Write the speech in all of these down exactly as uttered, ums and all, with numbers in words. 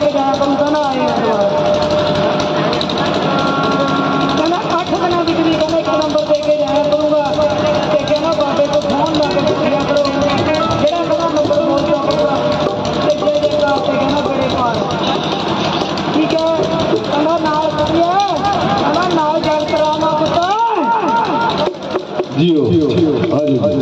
के जाया करूँगा ना आए कहना अठ दिन की भी कहना एक नंबर दे के जाया करूँगा तो कहना बाबे को फोन ला के दिया करो जरा कहना नंबर बोलता होगा तो जय जयकार से कहना बड़े पार ठीक है कहना नाल करिए कहना नाल गल कराना पुत्र जियो हाँ जी हाँ जी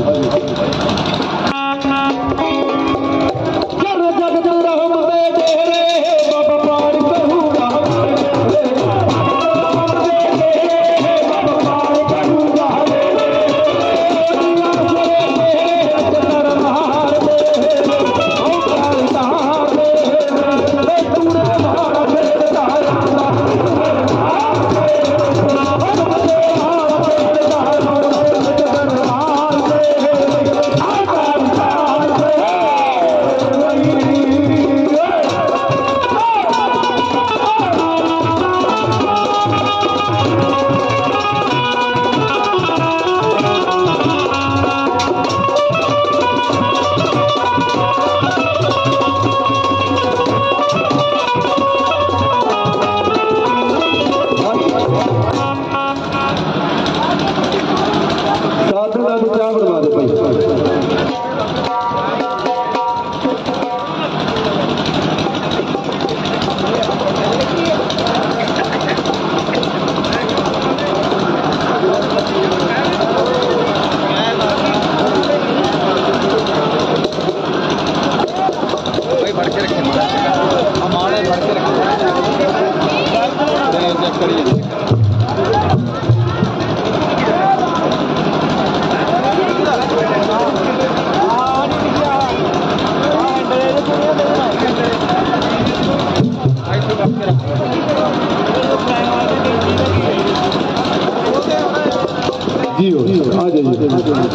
जियो आ जाइए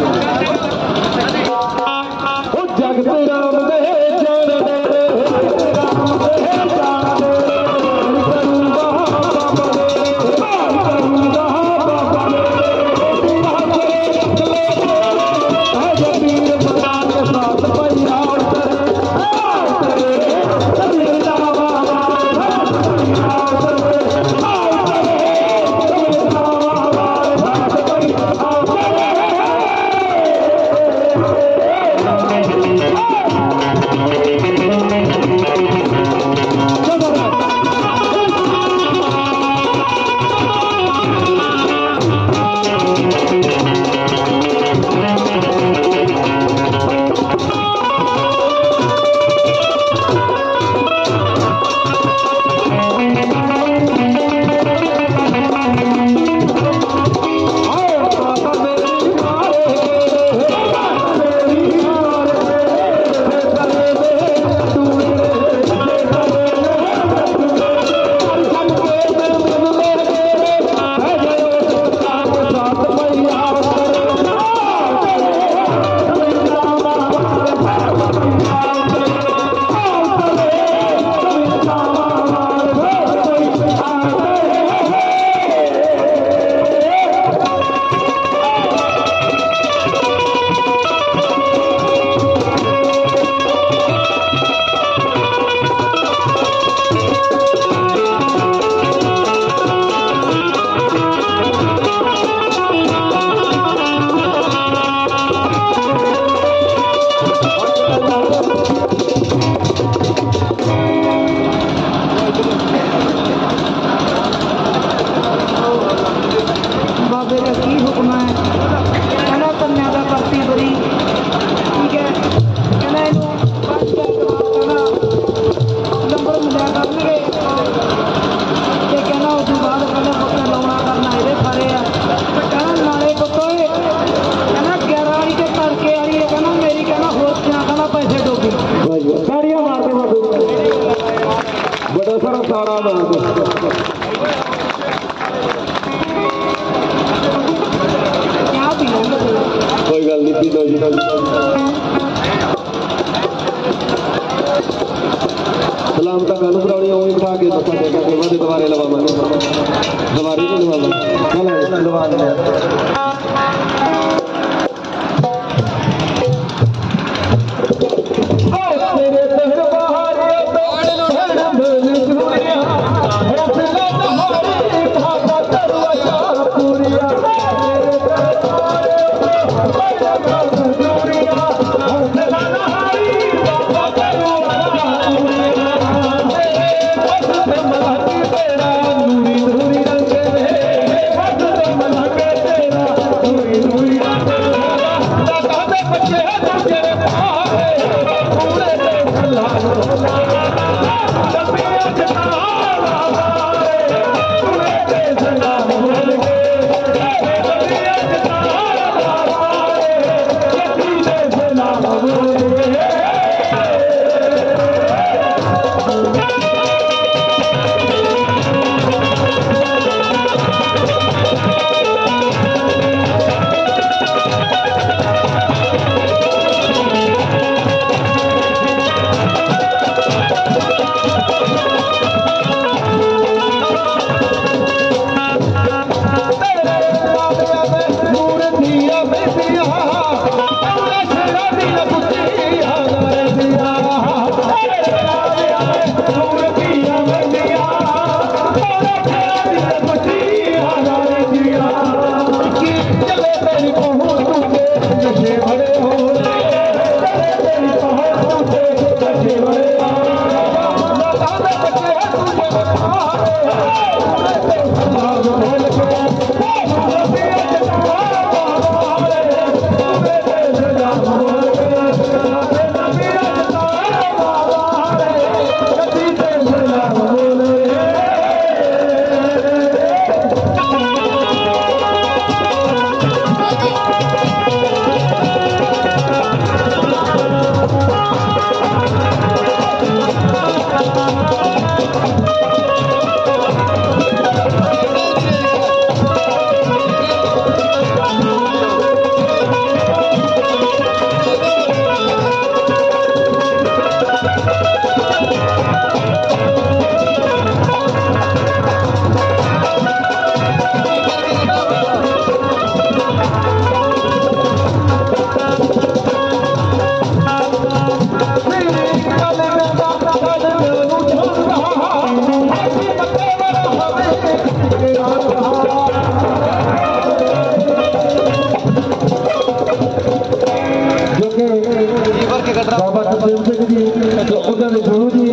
जग राम दे जान दे राम दे जान दे करूंगा बाबा दे करूंगा बाबा दे तेरा करे चले है जबीर बता के साथ पैया करे करे तेरा बाबा कोई गल नहीं पी दो जी सलाम का गल करानी उही बिठा के मत्था टेका के बाद दोबारे लवावांगे दोबारे नहीं लवावांगे चल लवा देंगे तेरे तेरे बाहर बाबा सुखदेव सिंह जी उन्होंने गुरु जी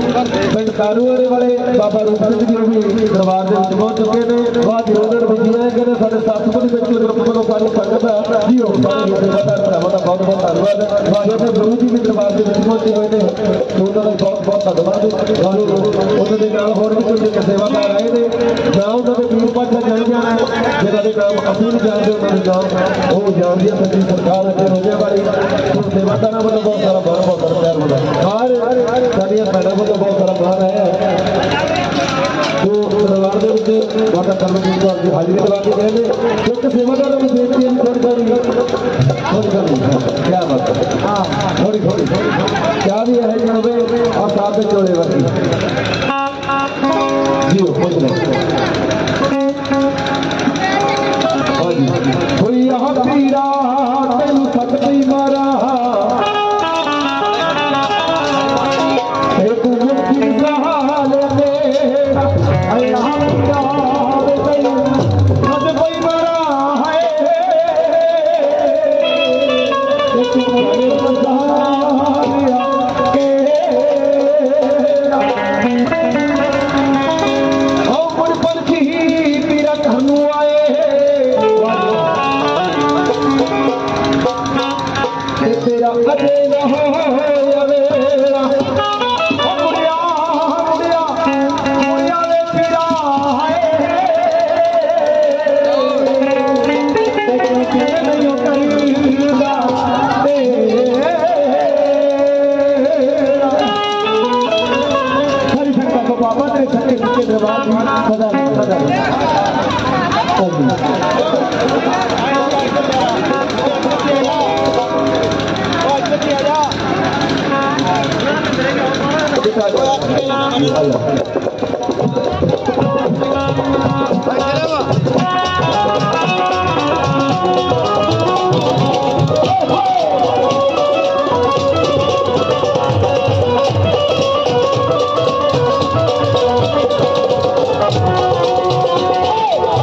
पिंड कारूआरे वाले बाबा रूप सिंह जी भी दरबार के पहुंच चुके हैं। बाद उन्होंने विजय कहते साढ़े सतगुरु ग्रुप वालों सारी संगत जी बहुत बहुत धन्यवाद। जैसे गुरु जी भी दरबार के पहुंचे हुए हैं तो उन्होंने बहुत बहुत धन्यवाद। उन्होंने नाल होर भी कुछ सेवादार आए थे ना उन्होंने वीर पाठा जान जाना जिन्हों के नाम असीम जानते उन्होंने नाम वो जानती है सच्ची सरकार अगे रोजे वाली सेवादारों वालों बहुत सारा बार बहुत सारा प्यार मिला हर साड़ियाँ भैनों वालों बहुत सारा बार आया तो दरबार के माता करमजीत कौर जी हाजिरी लगा के गए क्योंकि सेवादारों में बेनती है थोड़ी थोड़ी थोड़ी थोड़ी क्या बात है हाँ थोड़ी थोड़ी क्या भी है जी हमें और साथ में जोड़े वर्गी जी खुश नहीं कोई यहाँ पीरा तेन सकती मारा Oh!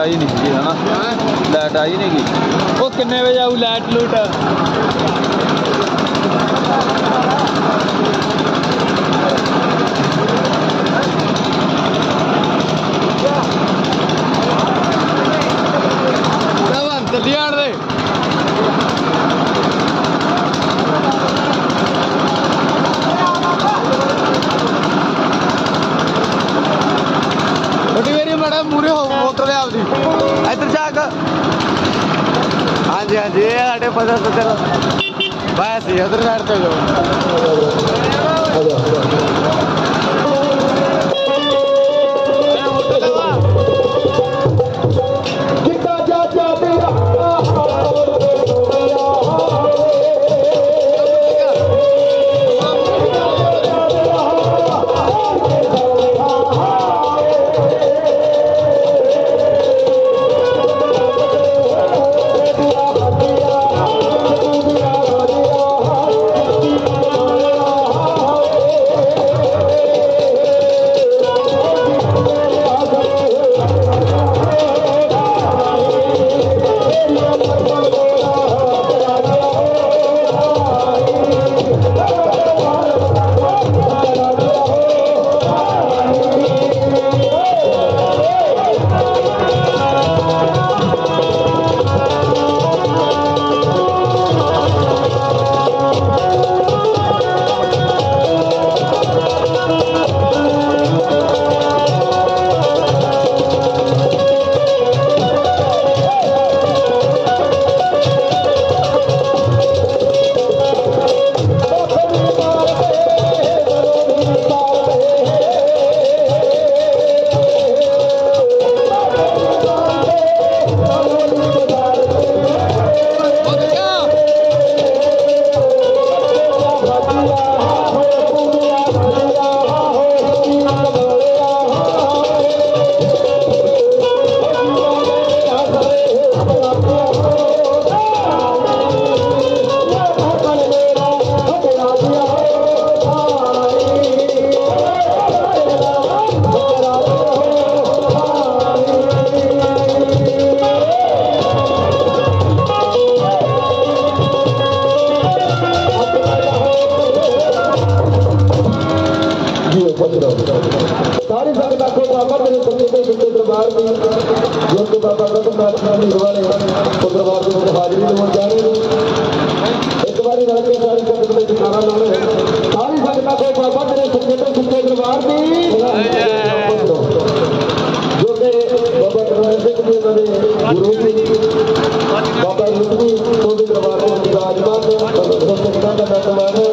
आई नहीं सी है ना, लाइट आई नहीं गई। वो किन्ने बजे आऊ लाइट लूट? जल्दी आड़ दे। बड़ा मूरे हो मोटर आपकी इधर जाक। हाँ जी हाँ जी, ये साढ़े पता तो चलो बस ही उधर साइड पे जाओ। सारी संगत को बाबा मेरे संगत के दरबार में जो के बाबा का प्रार्थना वाले तो दरबार में हाजिरी देने जा रहे हैं। एक बार रल के सारी संगत में दिखाना लाने सारी संगत को बाबा मेरे संगत के दरबार में जो के बाबा करवाए से के गुरु जी बाबा रुद्री तो दरबार में विराजमान है तो संगत का दरबार है।